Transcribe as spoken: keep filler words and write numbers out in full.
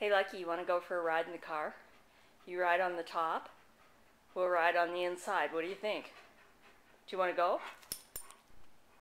Hey Lucky, you want to go for a ride in the car? You ride on the top, we'll ride on the inside. What do you think? Do you want to go?